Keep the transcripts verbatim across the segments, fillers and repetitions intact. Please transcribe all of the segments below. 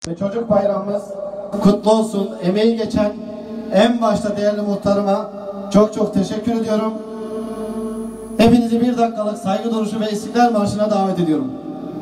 Ve çocuk bayramımız kutlu olsun. Emeği geçen en başta değerli muhtarıma çok çok teşekkür ediyorum. Hepinizi bir dakikalık saygı duruşu ve İstiklal Marşı'na davet ediyorum.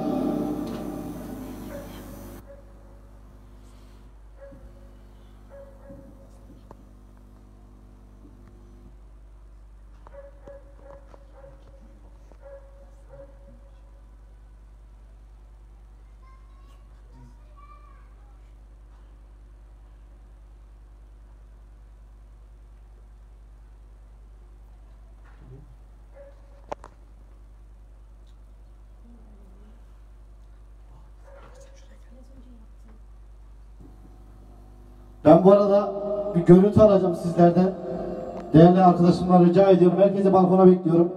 Ben bu arada bir görüntü alacağım sizlerden. Değerli arkadaşımlar rica ediyorum. Herkese balkona bekliyorum.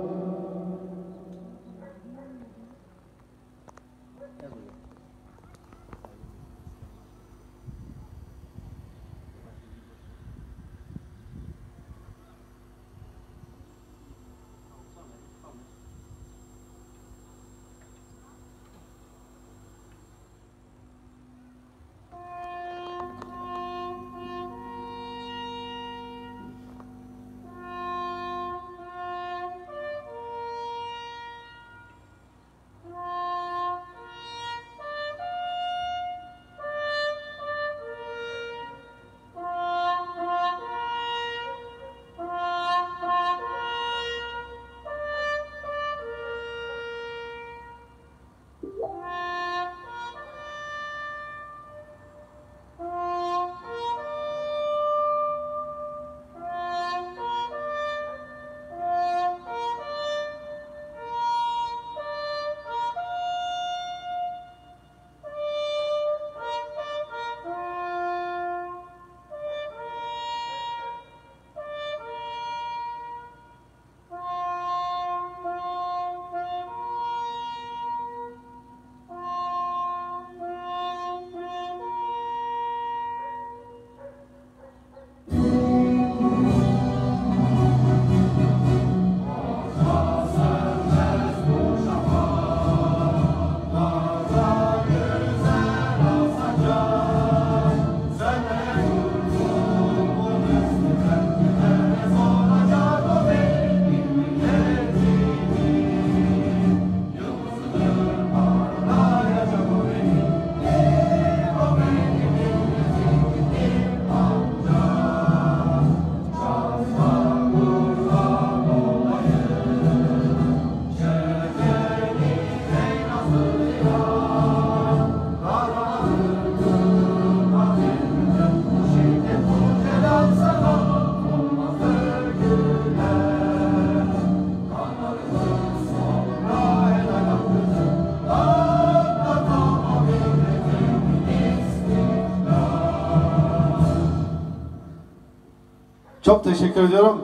Çok teşekkür ediyorum.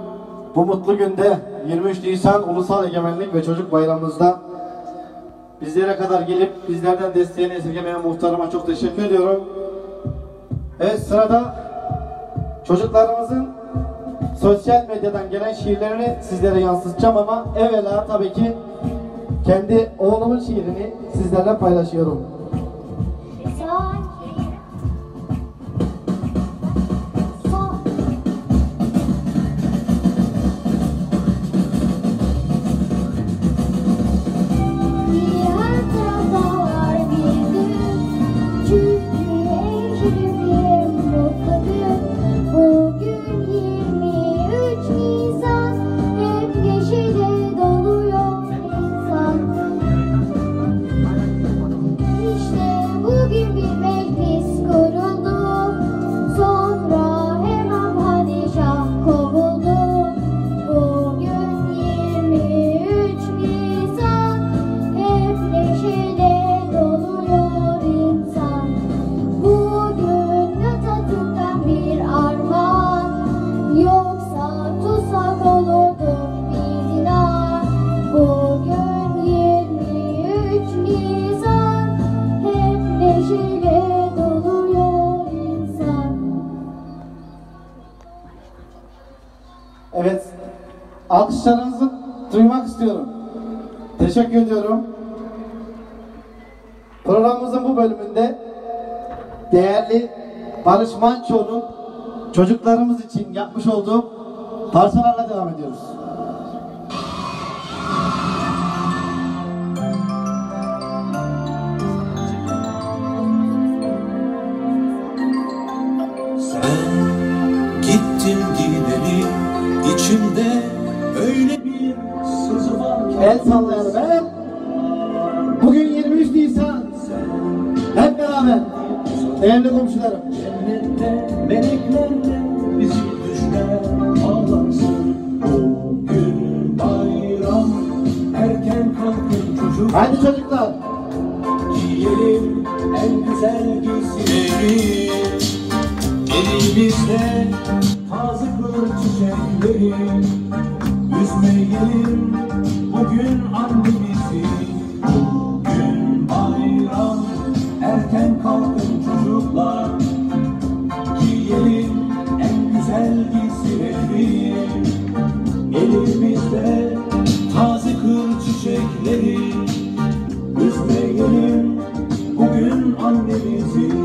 Bu mutlu günde yirmi üç Nisan Ulusal Egemenlik ve Çocuk Bayramımızda bizlere kadar gelip bizlerden desteğini esirgemeyen muhtarıma çok teşekkür ediyorum. Evet, sırada çocuklarımızın sosyal medyadan gelen şiirlerini sizlere yansıtacağım ama evvela tabii ki kendi oğlumun şiirini sizlerle paylaşıyorum. Evet, alkışlarınızı duymak istiyorum. Teşekkür ediyorum. Programımızın bu bölümünde değerli Barış Manço'nun çocuklarımız için yapmış olduğu parçalarla devam ediyoruz. Gittin gideli içimde öyle bir sızı var ki. El sallayalım el. Bugün yirmi üç Nisan. Hep beraber. Değerli komşularım. Cennette meleklerle bizi düşler ağlarsın. Bugün bayram, erken kalkın çocuk. Haydi çocuklar. Giyelim en güzel giysileri. Elimizde taze kır çiçekleri. Üzmeyelim bugün annemizi. Bugün bayram, erken kalkın çocuklar. Giyelim en güzel giysileri. Elimizde taze kır çiçekleri. Üzmeyelim bugün annemizi.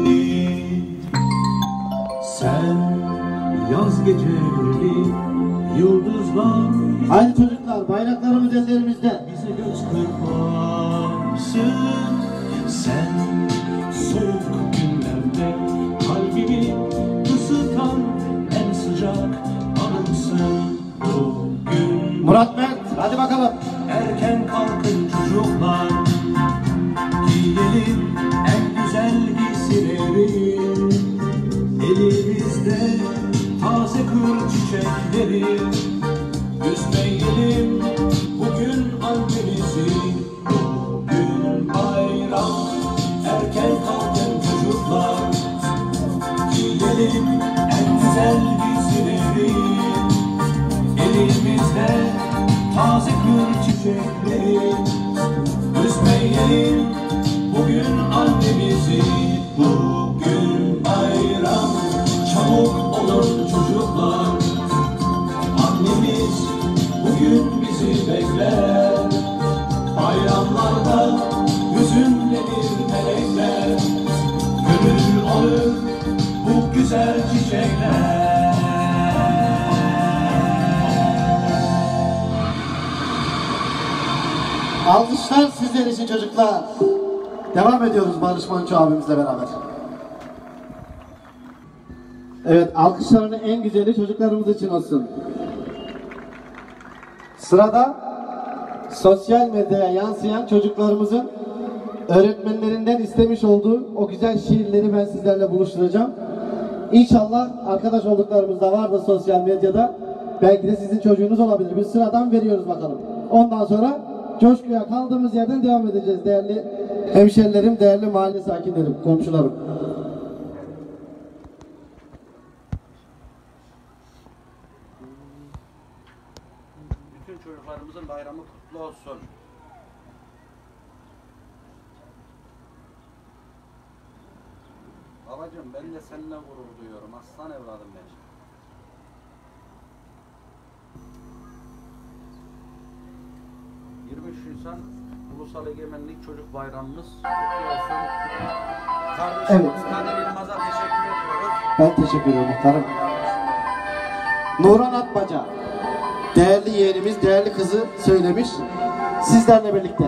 Sen yaz geceleri, yıldızlar Haydi çocuklar, bayraklarımız ellerimizde. bize göz kırparsın. Sen soğuk günlerde kalbimi ısıtan en sıcak anımsın. Bugün Murat Mert, hadi bakalım. erken kalkın çocuklar. Giyelim en güzel giysileri. Elimizde taze kır çiçekleri. Üzmeyelim bugün annemizi. Bugün bayram, erken kalkın çocuklar. Giyelim en güzel giysileri. Elimizde taze kır çiçekleri. Üzmeyelim bugün annemizi. Bugün bayram, çabuk olun çocuklar. Annemiz bugün bizi bekler. Bayramlarda yüzündedir melekler. Gönül alır bu güzel çiçekler. Alkışlar sizler için çocuklar. Devam ediyoruz Barış Manço abimizle beraber. Evet, alkışların en güzeli çocuklarımız için olsun. Sırada sosyal medyaya yansıyan çocuklarımızın öğretmenlerinden istemiş olduğu o güzel şiirleri ben sizlerle buluşturacağım. İnşallah arkadaş olduklarımız da vardır sosyal medyada. Belki de sizin çocuğunuz olabilir. Biz sıradan veriyoruz bakalım. Ondan sonra coşkuya kaldığımız yerden devam edeceğiz değerli hemşerilerim, değerli mahalle sakinlerim, komşularım. Bütün çocuklarımızın bayramı kutlu olsun. Babacığım ben de seninle gurur duyuyorum. Aslan evladım benim. yirmi üç Nisan Ulusal Egemenlik Çocuk Bayramımız kutlu olsun. Kardeşimiz Evet. Kadir Yılmaz'a teşekkür ediyoruz. Ben teşekkür ederim muhtarım. Nurhan Atmaca, değerli yeğenimiz, değerli kızı söylemiş. Sizlerle birlikte.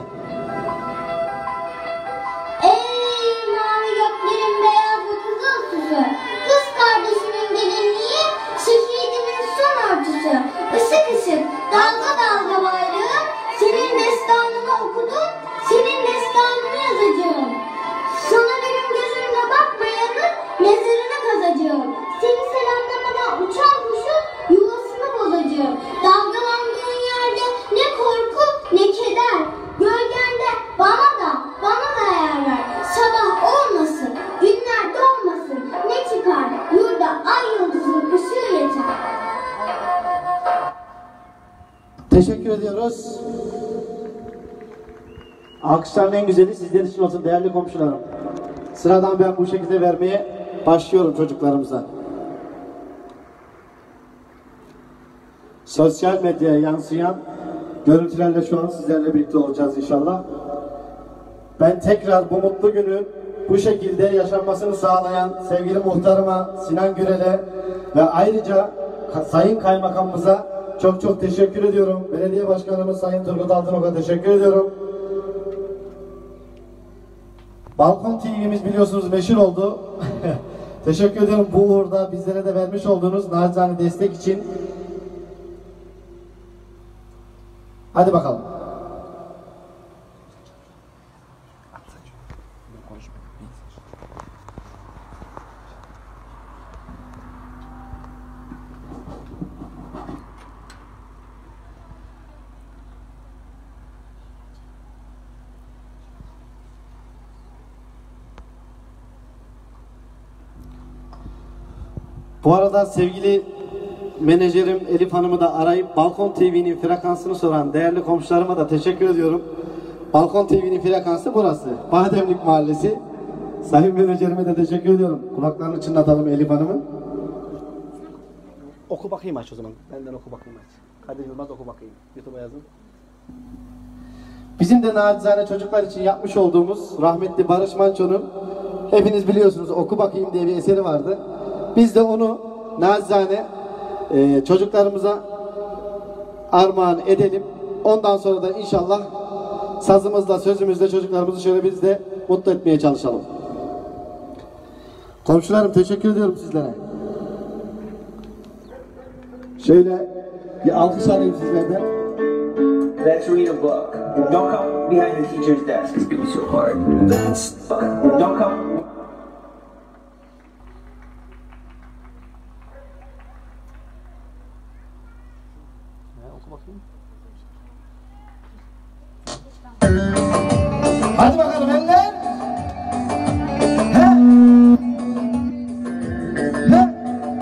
Ey mavi göklerin beyaz ve kızıl süsü, kız kardeşimin gelinliği, şehidimin son örtüsü. Işık ışık, dalga dalga bayrağım, senin destanını okudum, senin destanını yazacağım. Sana benim gözümle bakmayanın mezarını kazacağım. Seni selamlamadan uçan kuşun yuvasını bozacağım. Dalgalandığın yerde ne korku ne keder. Gölgende bana da bana da yer ver. Sabah olmasın, günler doğmasın. Ne çıkar yurda ay yıldızın ışığı yeter. Teşekkür ediyoruz. Alkışların en güzeli sizler için olsun değerli komşularım. Sıradan ben bu şekilde vermeye başlıyorum çocuklarımıza. Sosyal medyaya yansıyan görüntülerle şu an sizlerle birlikte olacağız inşallah. Ben tekrar bu mutlu günü bu şekilde yaşanmasını sağlayan sevgili muhtarıma Sinan Gürel'e ve ayrıca Sayın Kaymakamımıza çok çok teşekkür ediyorum. Belediye Başkanımız Sayın Turgut Altınok'a teşekkür ediyorum. Balkon T V'miz biliyorsunuz meşhur oldu. Teşekkür ediyorum bu uğurda bizlere de vermiş olduğunuz nacizane destek için. Hadi bakalım. Bu arada sevgili menajerim Elif Hanım'ı da arayıp Balkon T V'nin frekansını soran değerli komşularıma da teşekkür ediyorum. Balkon T V'nin frekansı burası. Bademlik Mahallesi. Sayın menajerime de teşekkür ediyorum. Kulaklarını çınlatalım Elif Hanım'ın. Oku bakayım aç o zaman. Benden oku bakayım aç. Kadir Yılmaz oku bakayım. YouTube'a yazın. Bizim de nacizane çocuklar için yapmış olduğumuz rahmetli Barış Manço'nun hepiniz biliyorsunuz Oku Bakayım diye bir eseri vardı. Biz de onu nacizane e, çocuklarımıza armağan edelim. Ondan sonra da inşallah sazımızla, sözümüzle çocuklarımızı şöyle biz de mutlu etmeye çalışalım. Komşularım teşekkür ediyorum sizlere. Şöyle bir alkış alayım sizlerden. Let's read a book. Don't come behind the teacher's desk. It's gonna be so hard. That's don't come. Hadi bakalım eller. He? He?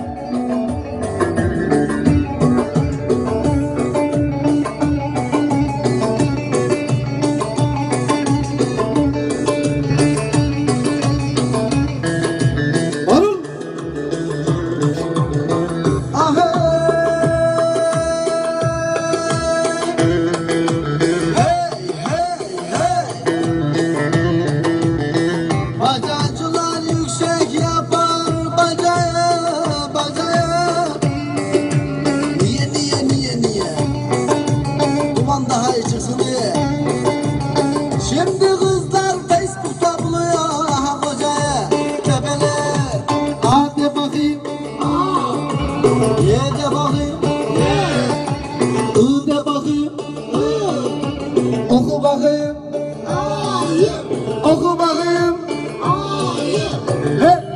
Varın. Aha. Bacacılar yüksek yapar bacaya bacaya. Niye niye niye niye? Duman daha iyi çıksın diye. Şimdi kızlar Facebook'ta buluyor aha kocaya. Tepele. Hadi bakayım. Ye de bakayım. I de bakayım. Oku bakayım. Oku bakayım. He?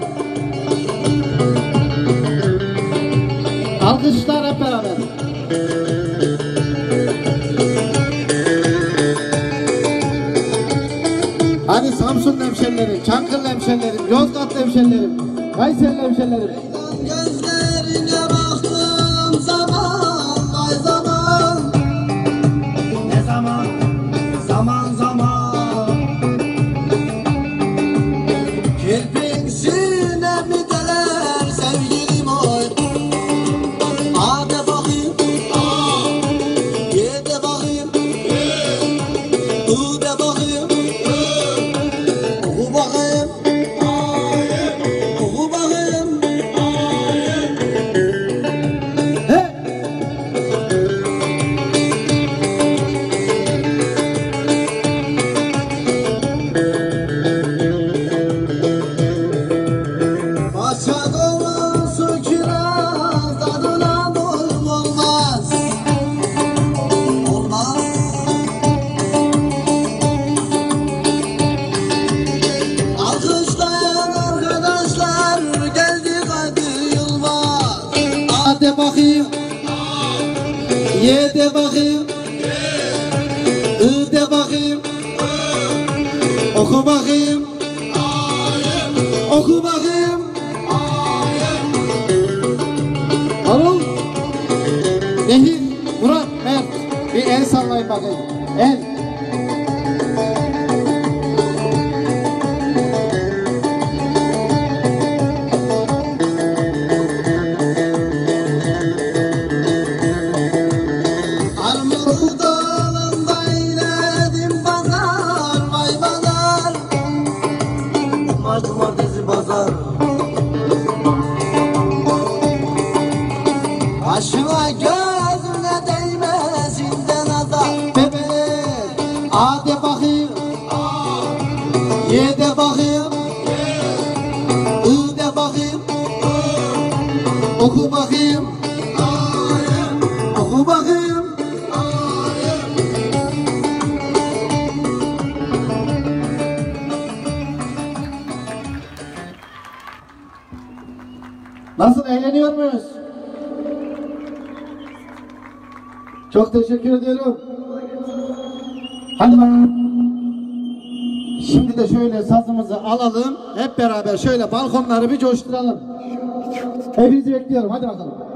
Alkışlar hep beraber. Hadi Samsun hemşerilerim, Çankırı hemşerilerim, Yozgat hemşerilerim, Kayseri hemşerilerim. Gözlerine baktığım zaman ay zaman. Ne zaman? Zaman zaman. Kirpik sinemi deler sevgilim oy. A de bakayım. Ye de bakayım. I de bakayım. Oku bakayım. Oku bakayım. He? Başa dolusu kiraz tadına doyum olmaz. Olmaz. Alkışlayan arkadaşlar geldi Kadir Yılmaz. A de bakayım. Ye de bakayım. I de bakayım. Oku bakayım. Oku bakayım. Harun. Nehir. Murat. Mert. Bir el sallayın bakayım. El. Armut dalında inedim pazar vay pazar. Nasıl, eğleniyor muyuz? Çok teşekkür ediyorum. Hadi bakalım. Şimdi de şöyle sazımızı alalım. Hep beraber şöyle balkonları bir coşturalım. Hepinizi bekliyorum. Hadi bakalım.